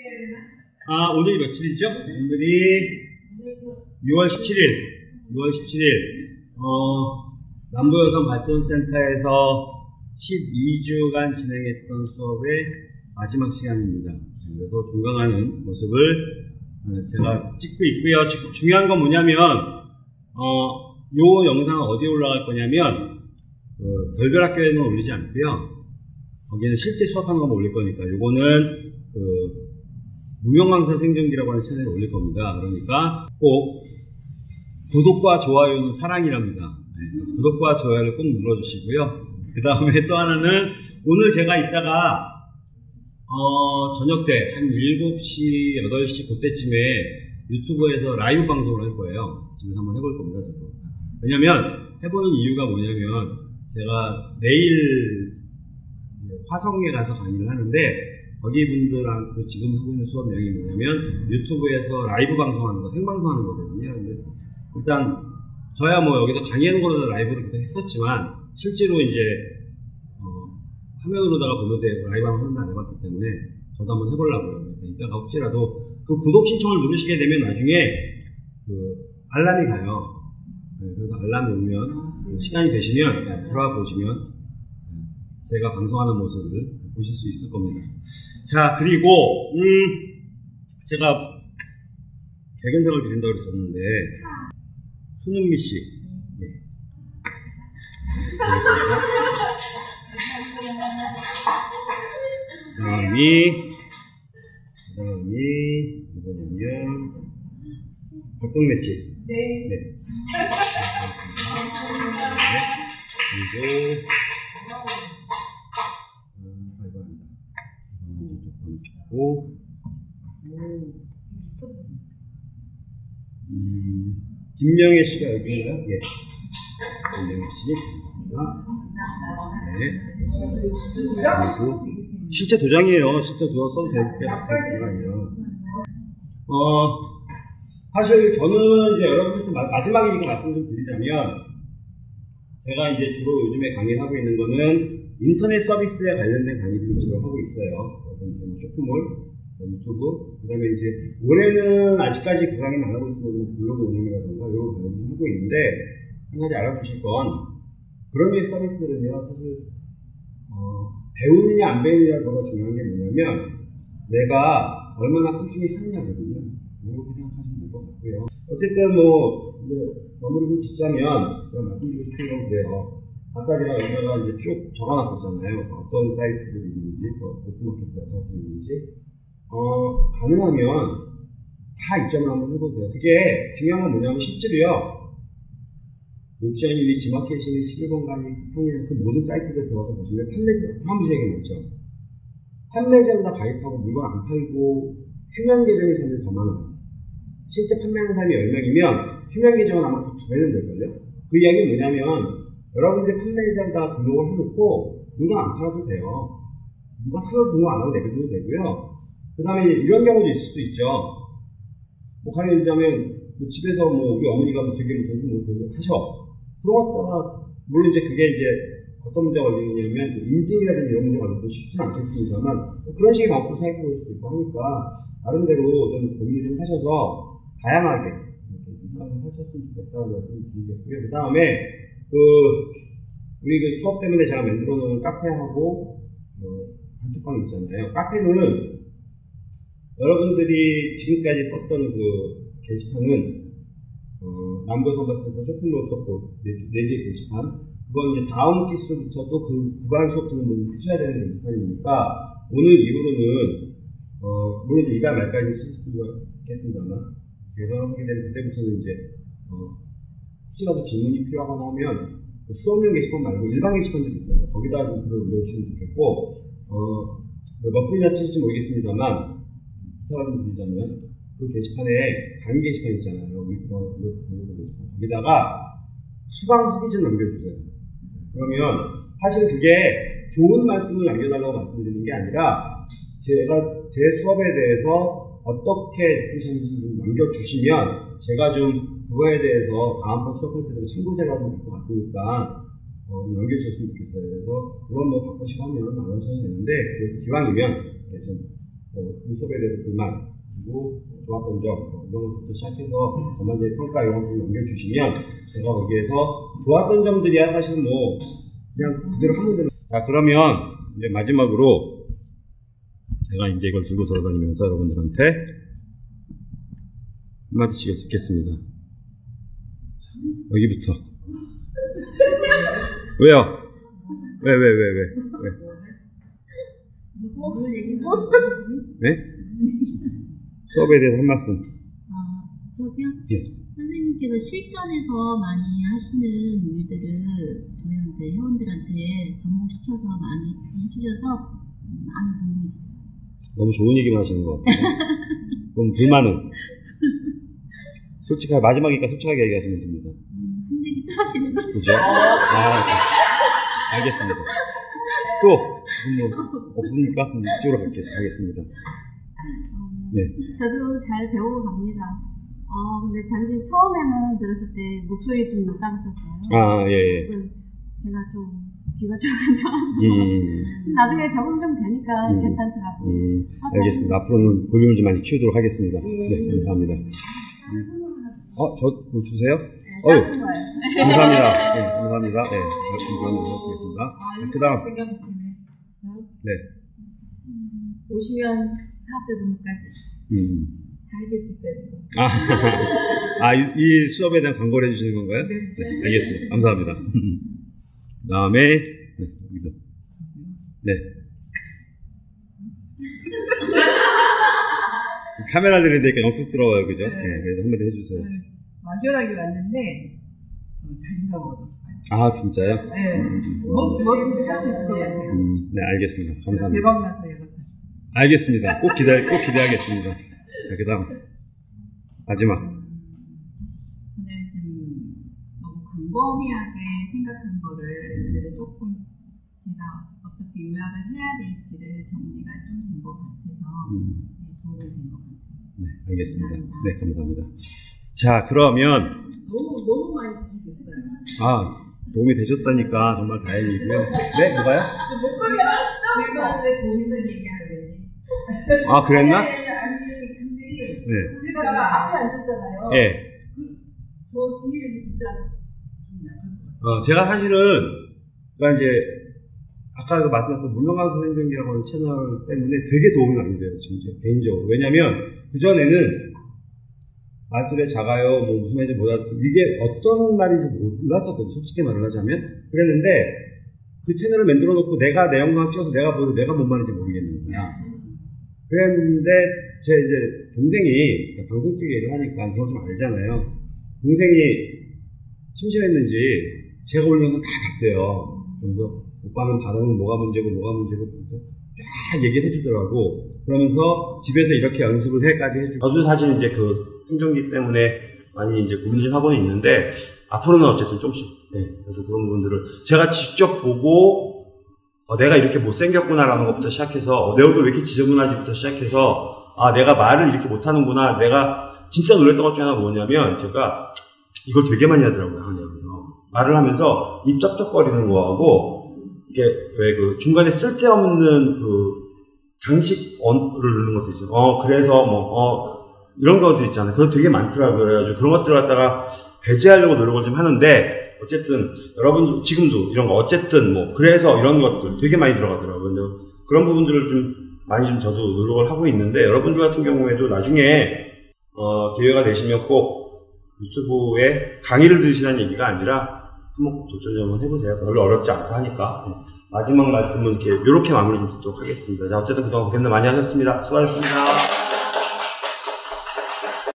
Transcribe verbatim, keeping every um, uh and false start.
아, 오늘이 며칠이죠? 오늘이 유월 십칠일. 유월 십칠일. 어, 남부여성발전센터에서 십이 주간 진행했던 수업의 마지막 시간입니다. 그래서 종강하는 모습을 제가 찍고 있고요. 중요한 건 뭐냐면, 어, 요 영상은 어디에 올라갈 거냐면, 그 별별학교에는 올리지 않고요. 거기는 실제 수업하는 것만 올릴 거니까, 요거는 그 무명강사 생존기라고 하는 채널에 올릴 겁니다. 그러니까 꼭 구독과 좋아요는 사랑이랍니다. 네, 구독과 좋아요를 꼭 눌러주시고요. 그 다음에 또 하나는 오늘 제가 이따가 어, 저녁 때 한 일곱 시, 여덟 시 그때쯤에 유튜브에서 라이브 방송을 할 거예요. 지금 한번 해볼 겁니다. 저도. 왜냐면 해보는 이유가 뭐냐면 제가 내일 화성에 가서 강의를 하는데 거기 분들한테 지금 하고 있는 수업 내용이 뭐냐면 유튜브에서 라이브 방송하는 거, 생방송하는 거거든요. 근데 일단 저야 뭐 여기서 강의하는 거로도 라이브를 계속 했었지만 실제로 이제 어, 화면으로다가 보는데 라이브 방송은 안 해봤기 때문에 저도 한번 해보려고요. 그래서 이따가 혹시라도 그 구독 신청을 누르시게 되면 나중에 그 알람이 가요. 네, 그래서 알람이 오면 시간이 되시면 들어와 보시면 제가 방송하는 모습을 보실 수 있을 겁니다. 자, 그리고 음 제가 개근상을 드린다고 그랬었는데 손흥미 씨, 네. 다음이 다음이 뭐냐면 박동래 씨, 네. 네. 그리고 오, 음, 김명혜 씨가 여기 있나요? 예. 김명혜 씨. 네. 그리고 실제 도장이에요. 실제 도장 써도 될 게 아니에요. 어, 사실 저는 이제 여러분들 마지막이니까 말씀 좀 드리자면, 제가 이제 주로 요즘에 강의를 하고 있는 거는 인터넷 서비스에 관련된 강의들을 주로 하고 있어요. 뭐 쇼핑몰, 뭐 유튜브, 그 다음에 이제 올해는 아직까지 그 강의는 안 하고 있으면 블로그 운영이라던가 이런 강의를 하고 있는데 한 가지 알아두실 건 그런 류의 서비스는요 사실 어, 배우느냐 안 배우느냐가 중요한 게 뭐냐면 내가 얼마나 꾸준히 하느냐거든요. 이렇게 생각하시면 될 것 같고요. 어쨌든 뭐 이제 마무리 좀 짓자면 제가 말씀드리고 싶은 건 그래요. 아까 제가 여기다가 이제 쭉 적어놨었잖아요. 어떤 사이트들이 있는지, 오픈마켓이 어떤 것들이 있는지. 어, 가능하면 다 입점을 한번 해보세요. 그게 중요한 건 뭐냐면 실제로요. 옥션이니 지마켓이니 십일 번 강의, 그 모든 사이트들 들어가서 보시면 판매자, 판매자가 많죠. 판매자보다 가입하고 물건 안 팔고 휴면 계정이 사실 더 많아요. 실제 판매하는 사람이 열 명이면 휴면 계정은 아마 두 배는 될걸요. 그 이야기는 뭐냐면 여러분들이 판매자에다 등록을 해놓고 물건 안 팔아도 돼요. 물건 하나도 등록 안 하고 내비둬도 되고요. 그 다음에 이런 경우도 있을 수도 있죠. 뭐 가령 얘기하자면 뭐 집에서 뭐 우리 어머니가 뭐 되게 뭐 전통 뭐 하셔. 그런 것다가 물론 이제 그게 이제 어떤 문제가 걸리냐면 인증이라든지 이런 문제가 걸려도 쉽지는 않겠습니다만 뭐 그런 식의 방법도 생각해 볼 수도 있고 하니까 나름대로 좀 고민을 좀 하셔서 다양하게 하셨으면 좋겠다고 말씀드리겠고요. 그 다음에 그 우리 그 수업 때문에 제가 만들어 놓은 카페하고 어, 단톡방 있잖아요. 카페는 여러분들이 지금까지 썼던 그 게시판은 어, 남부여성발전센터 쇼핑몰 수업 네 개 게시판 그건 이제 다음 기수부터 또 그 구간 수업 듣는 분이 해줘야 되는 게시판이니까 오늘 이후로는 어, 물론 이제 이달 말까지 쓸 수가 있겠습니다만 개설하게 되는 그때부터는 이제 어, 혹시라도 질문이 필요하거나 하면 수업용 게시판 말고 일반 게시판들이 있어요. 거기다 좀 글을 올려주시면 좋겠고 어, 몇 분이나 쓰실지 모르겠습니다만 부탁을 좀 드리자면 그 게시판에 강의 게시판 있잖아요. 위크더 게시판 거기다가 수강 후기 좀 남겨주세요. 그러면 사실 그게 좋은 말씀을 남겨달라고 말씀드리는 게 아니라 제가 제 수업에 대해서 어떻게 느끼셨는지 좀 남겨주시면 제가 좀 그거에 대해서 다음번 수업할 때도 참고자료가 될 것 같으니까 어, 남겨주셨으면 좋겠어요. 그래서 물론 뭐 바꾸시고 하면 안 하셔도 되는데 기왕이면 좀 뭐, 이 수업에 대해서 불만, 그리고 좋았던 점, 뭐 이런 것부터 시작해서 전반적인 평가 이런 것들 남겨주시면 제가 거기에서 좋았던 점들이야 사실 뭐 그냥 그대로 하면 되는. 자, 그러면 이제 마지막으로 제가 이제 이걸 들고 돌아다니면서 여러분들한테 한마디씩 듣겠습니다. 여기부터. 왜요? 왜, 왜, 왜, 왜, 왜? 네? 수업에 대해서 한 말씀. 아, 수업이요? 예. 선생님께서 실전에서 많이 하시는 일들을 저희한테, 회원들한테 접목시켜서 많이 해주셔서 많은 도움이 됐어요. 너무 좋은 얘기만 하시는 것 같아요. 그럼 불만은? 솔직하게, 마지막이니까 솔직하게 얘기하시면 됩니다. 음, 한 얘기 또 하시는 거? 그죠? 아, 그렇죠. 알겠습니다. 또, 뭐, 없습니까? 이쪽으로 갈게, 가겠습니다. 네. 저도 잘 배우고 갑니다. 어, 근데 단지 처음에는 들었을 때 목소리 좀 작았었어요. 아, 예, 예. 제가 좀 귀가 좀 안 좋아서. 음. 나중에 적응 좀 되니까 음. 괜찮더라고요. 음, 알겠습니다. 앞으로는 볼륨을 좀 많이 키우도록 하겠습니다. 예. 네, 감사합니다. 음. 어, 저, 뭐 주세요? 네, 어휴, 작은 거예요. 감사합니다. 네, 감사합니다. 네, 감사합니다. 드리겠습니다. 그 다음. 네. 오시면 사업자 등록까지 음. 다 하실 수 있다는 거. 아, 아 이, 이 수업에 대한 광고를 해주시는 건가요? 네. 네, 알겠습니다. 감사합니다. 그 다음에, 네, 여기도. 네. 카메라 들이니까 영쑥스러워요, 그죠? 네, 네. 그래서 한마디 해주세요. 막연하게 왔는데 어, 자신감 얻었어요. 아, 진짜요? 네, 뭐, 뭐든지 할 수 있을 것 같아요. 음, 네, 알겠습니다. 감사합니다. 대박 나서 연락하시죠. 알겠습니다. 꼭 기대, 꼭 기대하겠습니다. 네, 그 다음. 마지막. 저는 좀 너무 광범위하게 생각한 거를 그래도 조금 제가 어떻게 요약을 해야 될지를 정리가 좀 된 것 같아서 음. 네, 도움이 된 것 같아요. 네, 알겠습니다. 감사합니다. 네, 감사합니다. 자, 그러면, 너무 너무 많이 됐어요. 아, 도움이 되셨다니까 정말 다행이고요. 네, 뭐가요? 목소리가 좀 멤버들 보이는 얘기하는데. 아, 그랬나? 아니, 아니 근데 네. 제가 앞에 앉았잖아요. 예. 그, 저 뒤에 진짜 좀 약한 것 같아요. 어, 제가 사실은, 그러니까 이제, 아까 그 말씀하셨던 문명강 선생님이라고 하는 채널 때문에 되게 도움이 많이 돼요, 진짜, 개인적으로. 왜냐면, 그전에는, 말소리가 작아요, 뭐, 무슨 말인지 몰라, 이게 어떤 말인지 몰랐었거든요, 솔직히 말을 하자면. 그랬는데, 그 채널을 만들어 놓고 내가 내 영상 찍어서 내가 보도 내가 뭔 말인지 모르겠는 거야. 그랬는데, 제 이제, 동생이, 방송 쪽에 일을 하니까 그런 거 좀 알잖아요. 동생이 심심했는지, 제가 올린 건 다 봤대요. 그래서, 오빠는 발음은 뭐가 문제고 뭐가 문제고 쫙 얘기를 해주더라고. 그러면서 집에서 이렇게 연습을 해까지 해주고. 저도 사실 이제 그 생존기 때문에 많이 이제 고민 좀 하고는 있는데 앞으로는 어쨌든 조금씩 네, 그래도 그런 부분들을 제가 직접 보고 어, 내가 이렇게 못생겼구나라는 것부터 시작해서 어, 내 얼굴 왜 이렇게 지저분하지부터 시작해서 아 내가 말을 이렇게 못하는구나. 내가 진짜 놀랬던 것 중에 하나가 뭐냐면 제가 이걸 되게 많이 하더라고요. 하냐면서 말을 하면서 입 쩍쩍거리는 거하고 이게 왜 그 중간에 쓸데없는 그 장식어를 넣는 것도 있어요. 어 그래서 뭐 어 이런 것도 있잖아요. 그거 되게 많더라고요. 그래가지고 그런 것들 갖다가 배제하려고 노력을 좀 하는데 어쨌든 여러분 지금도 이런 거 어쨌든 뭐 그래서 이런 것들 되게 많이 들어가더라고요. 그런 부분들을 좀 많이 좀 저도 노력을 하고 있는데 여러분들 같은 경우에도 나중에 어 기회가 되시면 꼭 유튜브에 강의를 들으시라는 얘기가 아니라 한번 도전 좀 한번 해보세요. 별로 어렵지 않고 하니까. 마지막 말씀은 이렇게, 이렇게 마무리 좀 듣도록 하겠습니다. 자, 어쨌든 그동안 고생 많이 하셨습니다. 수고하셨습니다.